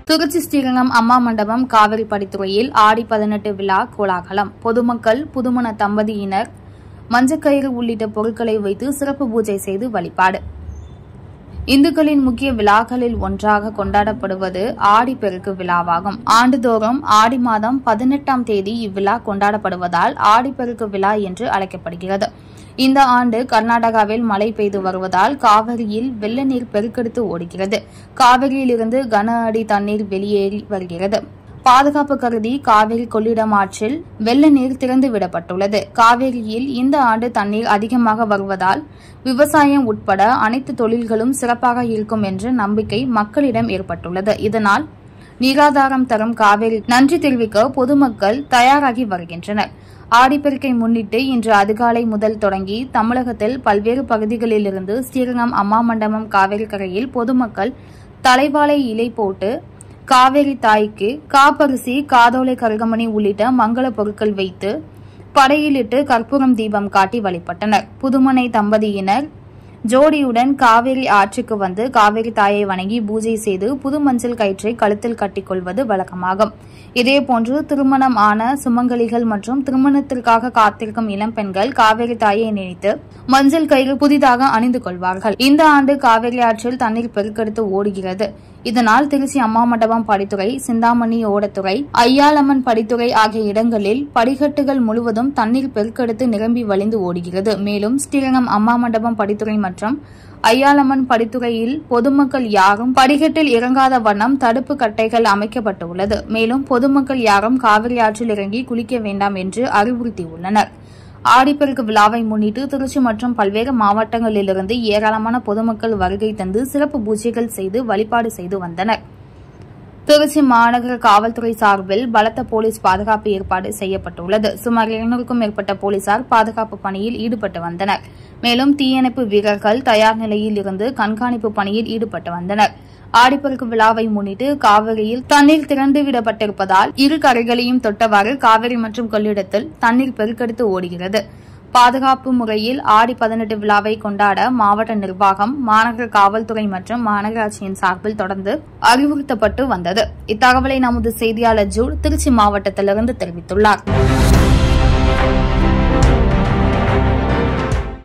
திருச்சி ஸ்ரீரங்கம் அம்மா மண்டபம் காவிரி படித்துறையில் ஆடி 18 விழா கோலாகலம். பொதுமக்கள், புதுமண தம்பதியினர் மஞ்சக்கயிறு உள்ளிட்ட பொருட்களை வைத்து சிறப்பு பூஜை செய்து வழிபாடு. இந்துக்களின் முக்கிய விழாக்களில் ஒன்றாக கொண்டாடப்படுவது ஆடிப்பெருக்கு விழாவாகும். ஆண்டுதோறும் ஆடி மாதம் 18ஆம் தேதி இவ்விழா கொண்டாடப்படுவதால் ஆடிப்பெருக்கு விழா என்று அழைக்கப்படுகிறது. இந்த ஆண்டு கர்நாடகாவில் மழை பெய்து வருவதால் காவிரியில் வெள்ள நீர் பெருக்கெடுத்து ஓடுகிறது. காவிரியிலிருந்து கன அடி தண்ணீர் வெளியேறி வருகிறது. பாதுகாப்பு கருதி காவிரி கொள்ளிடம் ஆற்றில் வெள்ள நீர் திறந்து விடப்பட்டுள்ளது. காவிரியில் இந்த ஆண்டு தண்ணீர் அதிகமாக வருவதால் விவசாயம் உட்பட அனைத்து தொழில்களும் சிறப்பாக இருக்கும் என்ற நம்பிக்கை மக்களிடம் ஏற்பட்டுள்ளது. இதனால் நீராதாரம் தரும் காவிரி நன்றி தெரிவிக்க பொதுமக்கள் தயாராகி வருகின்றனர். ஆடிப்பெருக்கை முன்னிட்டு இன்று அதிகாலை முதல் தொடங்கி தமிழகத்தில் பல்வேறு பகுதிகளிலிருந்து ஸ்ரீரங்கம் அம்மா மண்டபம் காவிரி கரையில் பொதுமக்கள் தலைவாழை இலை போட்டு காவிரி தாய்க்கு காப்பரிசி, காதோலை, கருகமணி உள்ளிட்ட மங்கள பொருட்கள் வைத்து படையிலிட்டு கற்பூரம் தீபம் காட்டி வழிபட்டனர். புதுமனை தம்பதியினர் ஜோடியுடன் காவிரி ஆற்றுக்கு வந்து காவிரி தாயை வணங்கி பூஜை செய்து புது மஞ்சள் கயிற்றை கழுத்தில் கட்டிக்கொள்வது வழக்கமாகும். இதேபோன்று திருமணம் ஆன சுமங்கலிகள் மற்றும் திருமணத்திற்காக காத்திருக்கும் இளம் பெண்கள் காவிரி தாயை நினைத்து மஞ்சள் கயிறு புதிதாக அணிந்து கொள்வார்கள். இந்த ஆண்டு காவிரி ஆற்றில் தண்ணீர் பெருக்கெடுத்து ஓடுகிறது. இதனால் திருச்சி அம்மா மண்டபம் படித்துறை, சிந்தாமணி ஓடத்துறை, ஐயாளம்மன் படித்துறை ஆகிய இடங்களில் படிக்கட்டுகள் முழுவதும் தண்ணீர் பெருக்கெடுத்து நிரம்பி வழிந்து ஓடுகிறது. மேலும் ஸ்ரீரங்கம் அம்மா மண்டபம் படித்துறை மற்றும் ஐயாளம்மன் படித்துறையில் பொதுமக்கள் யாரும் படிக்கட்டில் இறங்காத வண்ணம் தடுப்பு கட்டைகள் அமைக்கப்பட்டுள்ளது. மேலும் பொதுமக்கள் யாரும் காவிரி ஆற்றில் இறங்கி குளிக்க வேண்டாம் என்று அறிவுறுத்தியுள்ளனர். ஆடிப்பெருக்கு விழாவை முன்னிட்டு திருச்சி மற்றும் பல்வேறு மாவட்டங்களிலிருந்து ஏராளமான பொதுமக்கள் வருகை தந்து சிறப்பு பூஜைகள் செய்து வழிபாடு செய்து வந்தனர். திருச்சி மாநகர காவல்துறை சார்பில் பலத்த போலீஸ் பாதுகாப்பு ஏற்பாடு செய்யப்பட்டுள்ளது. சுமார் 200க்கும் மேற்பட்ட போலீசார் பாதுகாப்பு பணியில் ஈடுபட்டு வந்தனர். மேலும் தீயணைப்பு வீரர்கள் தயார் நிலையில் இருந்து கண்காணிப்பு பணியில் ஈடுபட்டு வந்தனர். ஆடிப்பெருக்கு விழாவை முன்னிட்டு காவிரியில் தண்ணீர் திறந்துவிடப்பட்டிருப்பதால் இரு கரைகளையும் தொட்டவாறு காவிரி மற்றும் கொள்ளிடத்தில் தண்ணீர் பெருக்கெடுத்து ஓடுகிறது. பாதுகாப்பு முறையில் ஆடி 18 விழாவை கொண்டாட மாவட்ட நிர்வாகம், மாநகர காவல்துறை மற்றும் மாநகராட்சியின் சார்பில் தொடர்ந்து அறிவுறுத்தப்பட்டு வந்தது. இத்தகவலை நமது செய்தியாளர் ஜூட் திருச்சி மாவட்டத்திலிருந்து தெரிவித்துள்ளார்.